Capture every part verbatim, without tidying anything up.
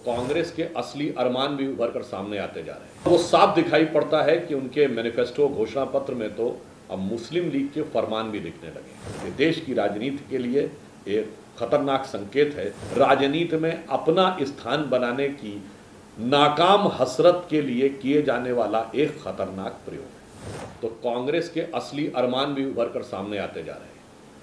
कांग्रेस के असली अरमान भी उभर कर सामने आते जा रहे हैं। वो साफ दिखाई पड़ता है कि उनके मैनिफेस्टो घोषणा पत्र में तो अब मुस्लिम लीग के फरमान भी दिखने लगे। ये देश की राजनीति के लिए एक खतरनाक संकेत है। राजनीति में अपना स्थान बनाने की नाकाम हसरत के लिए किए जाने वाला एक खतरनाक प्रयोग है। तो कांग्रेस के असली अरमान भी उभर कर सामने आते जा रहे हैं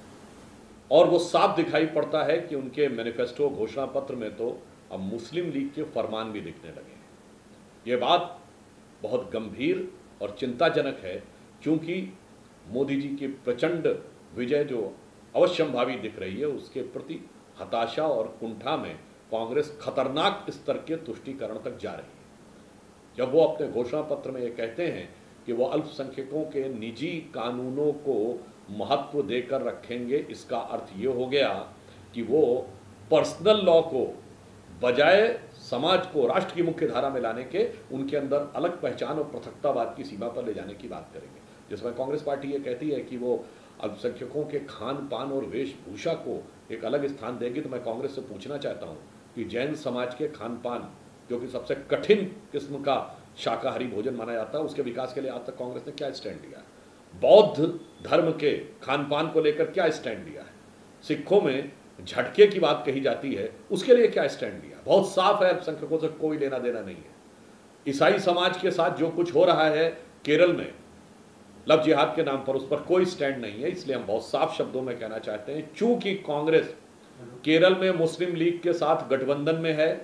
और वो साफ दिखाई पड़ता है कि उनके मैनिफेस्टो घोषणा पत्र में तो अब मुस्लिम लीग के फरमान भी दिखने लगे हैं। ये बात बहुत गंभीर और चिंताजनक है, क्योंकि मोदी जी की प्रचंड विजय जो अवश्यंभावी दिख रही है, उसके प्रति हताशा और कुंठा में कांग्रेस खतरनाक स्तर के तुष्टीकरण तक जा रही है। जब वो अपने घोषणा पत्र में ये कहते हैं कि वो अल्पसंख्यकों के निजी कानूनों को महत्व देकर रखेंगे, इसका अर्थ ये हो गया कि वो पर्सनल लॉ को बजाय समाज को राष्ट्र की मुख्य धारा में लाने के उनके अंदर अलग पहचान और पृथकतावाद की सीमा पर ले जाने की बात करेंगे। जिसमें कांग्रेस पार्टी ये कहती है कि वो अल्पसंख्यकों के खान पान और वेशभूषा को एक अलग स्थान देगी, तो मैं कांग्रेस से पूछना चाहता हूँ कि जैन समाज के खान पान, जो कि सबसे कठिन किस्म का शाकाहारी भोजन माना जाता है, उसके विकास के लिए आज तक कांग्रेस ने क्या स्टैंड लिया है? बौद्ध धर्म के खान पान को लेकर क्या स्टैंड लिया है? सिखों में झटके की बात कही जाती है, उसके लिए क्या स्टैंड लिया? बहुत साफ है, अल्पसंख्यकों से कोई लेना देना नहीं है। ईसाई समाज के साथ जो कुछ हो रहा है केरल में लव जिहाद के नाम पर, उस पर कोई स्टैंड नहीं है। इसलिए हम बहुत साफ शब्दों में कहना चाहते हैं, चूंकि कांग्रेस केरल में मुस्लिम लीग के साथ गठबंधन में है,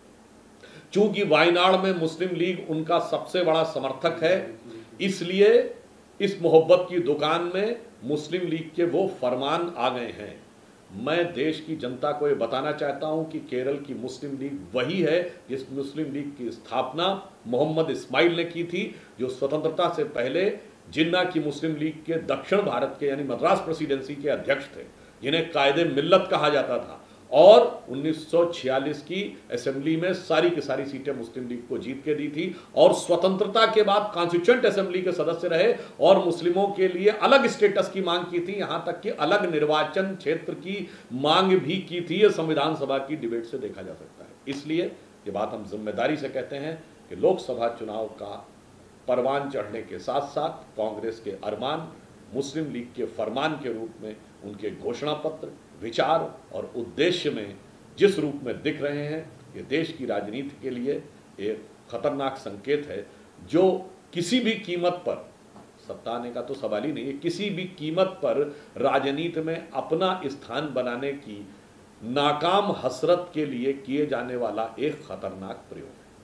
चूंकि वायनाड में मुस्लिम लीग उनका सबसे बड़ा समर्थक है, इसलिए इस मोहब्बत की दुकान में मुस्लिम लीग के वो फरमान आ गए हैं। मैं देश की जनता को ये बताना चाहता हूं कि केरल की मुस्लिम लीग वही है जिस मुस्लिम लीग की स्थापना मोहम्मद इस्माइल ने की थी, जो स्वतंत्रता से पहले जिन्ना की मुस्लिम लीग के दक्षिण भारत के यानी मद्रास प्रेसिडेंसी के अध्यक्ष थे, जिन्हें कायदे मिल्लत कहा जाता था, और उन्नीस सौ छियालीस की असेंबली में सारी की सारी सीटें मुस्लिम लीग को जीत के दी थी, और स्वतंत्रता के बाद कॉन्स्टिट्यूएंट असेंबली के सदस्य रहे और मुस्लिमों के लिए अलग स्टेटस की मांग की थी, यहां तक कि अलग निर्वाचन क्षेत्र की मांग भी की थी। यह संविधान सभा की डिबेट से देखा जा सकता है। इसलिए ये बात हम जिम्मेदारी से कहते हैं कि लोकसभा चुनाव का परवान चढ़ने के साथ साथ कांग्रेस के अरमान मुस्लिम लीग के फरमान के रूप में उनके घोषणा पत्र, विचार और उद्देश्य में जिस रूप में दिख रहे हैं, ये देश की राजनीति के लिए एक खतरनाक संकेत है, जो किसी भी कीमत पर, सत्ता आने का तो सवाल ही नहीं है, किसी भी कीमत पर राजनीति में अपना स्थान बनाने की नाकाम हसरत के लिए किए जाने वाला एक खतरनाक प्रयोग है।